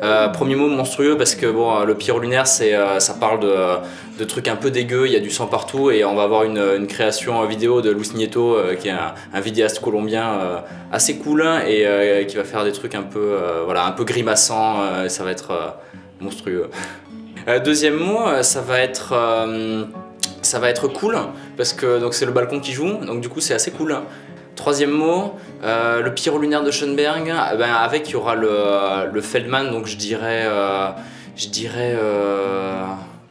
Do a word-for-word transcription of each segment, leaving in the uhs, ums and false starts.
Euh, premier mot, monstrueux, parce que bon, le pyro lunaire, c'est, euh, ça parle de, de trucs un peu dégueux, il y a du sang partout, et on va avoir une, une création vidéo de Luis Nieto, euh, qui est un, un vidéaste colombien euh, assez cool, et euh, qui va faire des trucs un peu, euh, voilà, un peu grimaçants, euh, et ça va être euh, monstrueux. Euh, deuxième mot, ça va être, euh, ça va être cool, parce que c'est le balcon qui joue, donc du coup c'est assez cool. Troisième mot, euh, le pyro lunaire de Schoenberg, eh ben, avec il y aura le, le Feldman, donc je dirais, euh, je dirais euh,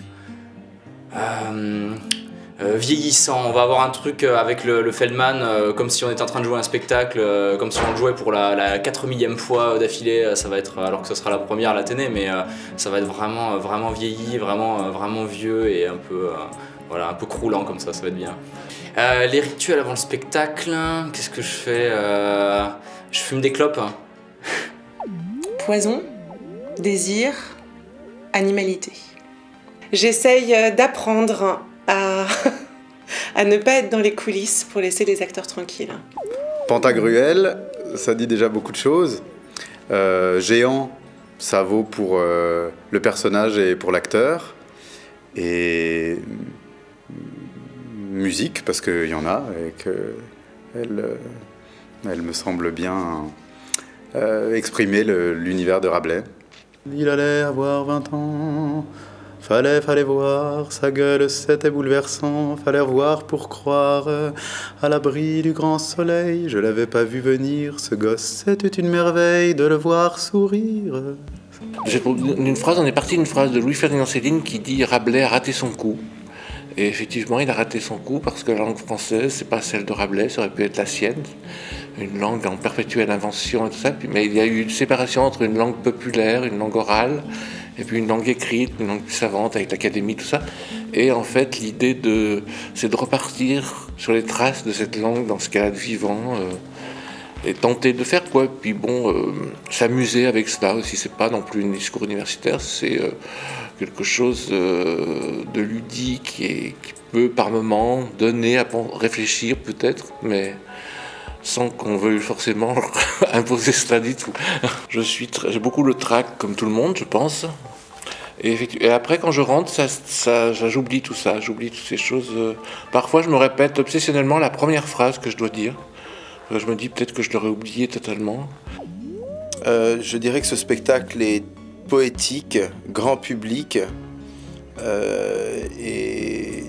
euh, euh, vieillissant. On va avoir un truc avec le, le Feldman, euh, comme si on était en train de jouer un spectacle, euh, comme si on le jouait pour la, la quatre millième fois d'affilée. Ça va être, alors que ce sera la première à l'Athénée, mais euh, ça va être vraiment, vraiment vieilli, vraiment, vraiment vieux et un peu, euh, voilà, un peu croulant comme ça. Ça va être bien. Euh, les rituels avant le spectacle, qu'est-ce que je fais euh, Je fume des clopes. Poison, désir, animalité. J'essaye d'apprendre à, à ne pas être dans les coulisses pour laisser les acteurs tranquilles. Pantagruel, ça dit déjà beaucoup de choses. Euh, géant, ça vaut pour euh, le personnage et pour l'acteur. Et musique, parce qu'il y en a, et qu'elle elle me semble bien euh, exprimer l'univers de Rabelais. Il allait avoir vingt ans, fallait, fallait voir, sa gueule c'était bouleversant, fallait voir pour croire, à l'abri du grand soleil, je l'avais pas vu venir, ce gosse c'était une merveille de le voir sourire. Une phrase, on est parti d'une phrase de Louis-Ferdinand Céline qui dit « Rabelais a raté son coup ». Et effectivement, il a raté son coup parce que la langue française, c'est pas celle de Rabelais, ça aurait pu être la sienne, une langue en perpétuelle invention et tout ça. Mais il y a eu une séparation entre une langue populaire, une langue orale, et puis une langue écrite, une langue plus savante avec l'académie, tout ça. Et en fait, l'idée de, c'est de repartir sur les traces de cette langue dans ce qu'elle a de vivant, euh, et tenter de faire quoi. Puis bon, euh, s'amuser avec cela aussi. C'est pas non plus un discours universitaire, c'est euh, quelque chose euh, de ludique et qui peut par moments donner à réfléchir peut-être, mais sans qu'on veuille forcément imposer cela du tout. Je suis très, j'ai beaucoup le trac comme tout le monde, je pense. Et, et après, quand je rentre, ça, ça, j'oublie tout ça, j'oublie toutes ces choses. Parfois, je me répète obsessionnellement la première phrase que je dois dire. Je me dis peut-être que je l'aurais oublié totalement. Euh, je dirais que ce spectacle est poétique, grand public euh, et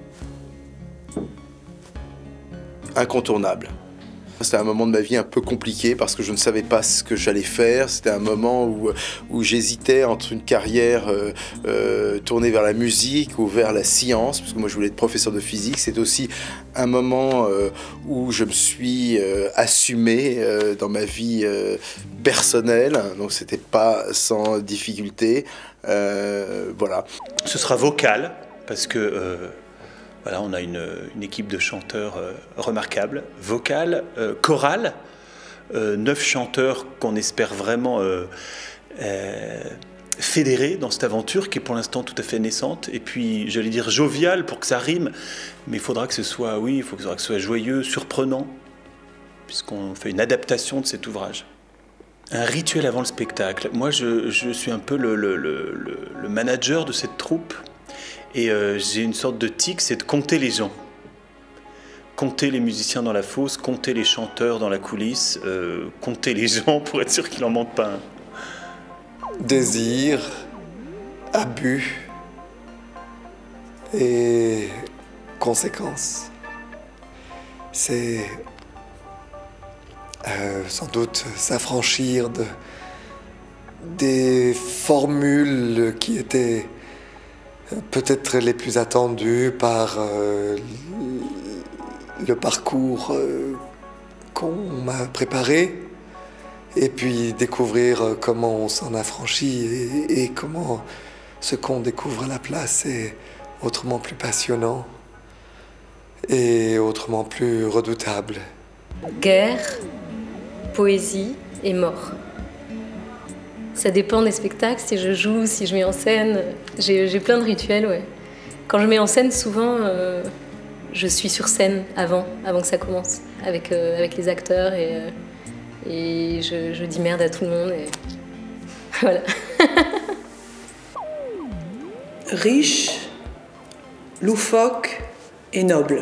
incontournable. C'était un moment de ma vie un peu compliqué parce que je ne savais pas ce que j'allais faire. C'était un moment où, où j'hésitais entre une carrière euh, euh, tournée vers la musique ou vers la science, parce que moi je voulais être professeur de physique. C'est aussi un moment euh, où je me suis euh, assumé euh, dans ma vie euh, personnelle, donc c'était pas sans difficulté. Euh, voilà. Ce sera vocal parce que euh... Voilà, on a une, une équipe de chanteurs euh, remarquables, vocales, euh, chorales, euh, neuf chanteurs qu'on espère vraiment euh, euh, fédérer dans cette aventure qui est pour l'instant tout à fait naissante. Et puis, j'allais dire jovial pour que ça rime, mais il faudra que ce soit, oui, il faudra que ce soit joyeux, surprenant, puisqu'on fait une adaptation de cet ouvrage. Un rituel avant le spectacle. Moi, je, je suis un peu le, le, le, le manager de cette troupe. Et euh, j'ai une sorte de tic, c'est de compter les gens. Compter les musiciens dans la fosse, compter les chanteurs dans la coulisse, euh, compter les gens pour être sûr qu'il n'en manque pas un. Désir, abus et conséquences. C'est euh, sans doute s'affranchir de, des formules qui étaient peut-être les plus attendues par euh, le parcours euh, qu'on m'a préparé, et puis découvrir comment on s'en affranchit et, et comment ce qu'on découvre à la place est autrement plus passionnant et autrement plus redoutable. Guerre, poésie et mort. Ça dépend des spectacles, si je joue, si je mets en scène. J'ai plein de rituels, ouais. Quand je mets en scène, souvent, euh, je suis sur scène avant, avant que ça commence, avec, euh, avec les acteurs, et, euh, et je, je dis merde à tout le monde, et voilà. Riche, loufoque et noble.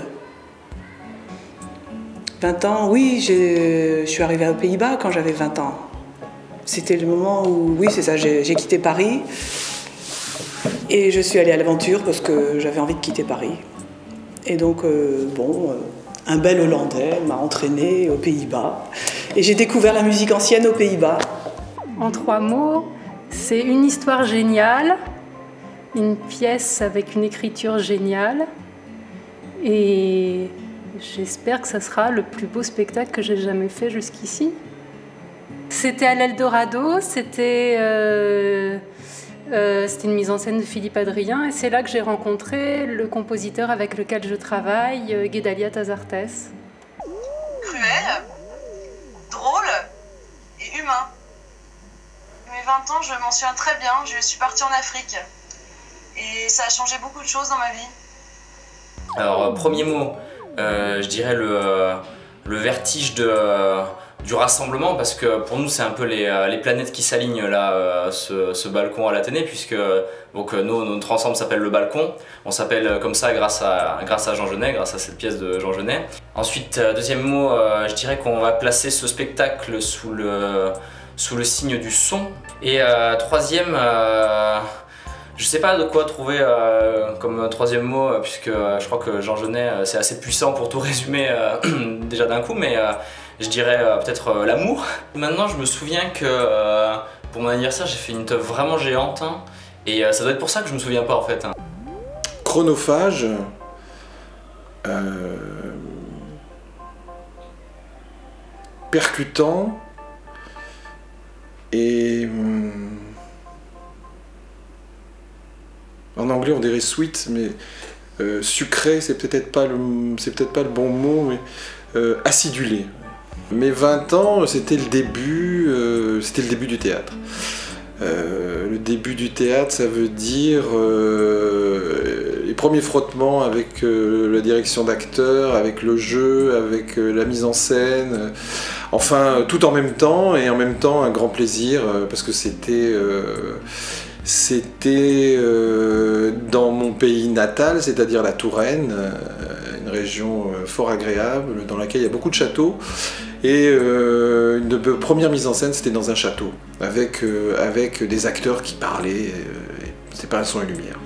vingt ans, oui, je suis arrivée aux Pays-Bas quand j'avais vingt ans. C'était le moment où, oui, c'est ça, j'ai quitté Paris et je suis allée à l'aventure parce que j'avais envie de quitter Paris. Et donc, euh, bon, euh, un bel Hollandais m'a entraînée aux Pays-Bas et j'ai découvert la musique ancienne aux Pays-Bas. En trois mots, c'est une histoire géniale, une pièce avec une écriture géniale et j'espère que ça sera le plus beau spectacle que j'ai jamais fait jusqu'ici. C'était à l'Eldorado, c'était euh, euh, une mise en scène de Philippe Adrien et c'est là que j'ai rencontré le compositeur avec lequel je travaille, euh, Guédalia Tazartes. Cruel, drôle et humain. Mes vingt ans, je m'en souviens très bien, je suis partie en Afrique et ça a changé beaucoup de choses dans ma vie. Alors, premier mot, euh, je dirais le, le vertige de... Euh, du rassemblement, parce que pour nous c'est un peu les, les planètes qui s'alignent là, euh, ce, ce balcon à l'Athénée, puisque donc, nous, notre ensemble s'appelle le Balcon. On s'appelle comme ça grâce à, grâce à Jean Genet, grâce à cette pièce de Jean Genet. Ensuite, euh, deuxième mot, euh, je dirais qu'on va placer ce spectacle sous le, sous le signe du son. Et euh, troisième, euh, je sais pas de quoi trouver euh, comme troisième mot, puisque euh, je crois que Jean Genet euh, c'est assez puissant pour tout résumer euh, déjà d'un coup, mais euh, je dirais euh, peut-être euh, l'amour. Maintenant, je me souviens que euh, pour mon anniversaire, j'ai fait une teuf vraiment géante, hein, et euh, ça doit être pour ça que je me souviens pas en fait. Hein. Chronophage, euh, percutant et hum, en anglais on dirait sweet, mais euh, sucré c'est peut-être pas le c'est peut-être pas le bon mot, mais euh, acidulé. Mes vingt ans, c'était le début, euh, c'était le début du théâtre. Euh, le début du théâtre, ça veut dire euh, les premiers frottements avec euh, la direction d'acteur, avec le jeu, avec euh, la mise en scène, euh, enfin tout en même temps, et en même temps un grand plaisir, euh, parce que c'était euh, c'était euh, dans mon pays natal, c'est-à-dire la Touraine, euh, une région euh, fort agréable, dans laquelle il y a beaucoup de châteaux. Et euh, une de mes premières mises en scène, c'était dans un château, avec, euh, avec des acteurs qui parlaient, euh, et c'était pas un son et lumière.